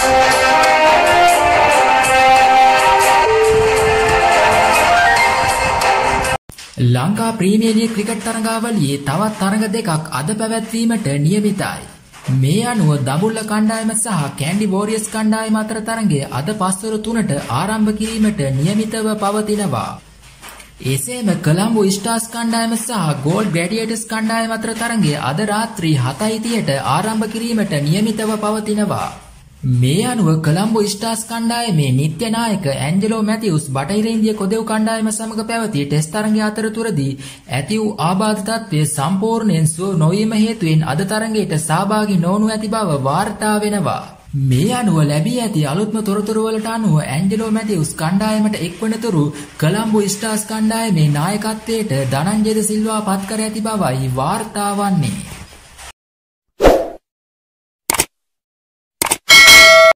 Lanka premier league cricket තරඟාවලියේ තවත් තරඟ දෙකක් අද පැවැත්වීමට නියමිතයි. මේ අනුව දඹුල්ල කණ්ඩායම සහ කැන්ඩි වෝරියර්ස් කණ්ඩායම අතර තරඟය අද පස්වරු 3ට ආරම්භ කිරීමට නියමිතව පවතිනවා. එසේම කොළඹ ස්ටාර්ස් කණ්ඩායම සහ ගෝල්ඩ් ග්ලැඩියේටර්ස් කණ්ඩායම අතර තරඟය අද රාත්‍රී 7:30ට ආරම්භ කිරීමට නියමිතව පවතිනවා. මේ අනුව කොළඹ ස්ටාර්ස් කණ්ඩායමේ නිත්‍ය නායක ඇන්ජලෝ මැතිව්ස් බටහිර ඉන්දිය කොදෙව් කණ්ඩායම සමග පැවති ටෙස්ට් තරඟය අතරතුරදී ඇති වූ ආබාධ තත්ත්වය සම්පූර්ණයෙන් සුව නොවීම හේතුවෙන් අද තරඟයට සහභාගී නොවනු ඇති බව වාර්තා වෙනවා. මේ අනුව ලැබී ඇති අලුත්ම තොරතුරු වලට අනුව ඇන්ජලෝ මැතිව්ස් කණ්ඩායමට එක්වනතුරු කොළඹ ස්ටාර්ස් කණ්ඩායමේ නායකත්වයට ධනංජය ද සිල්වා පත් කර ඇති බවයි වාර්තා වන්නේ.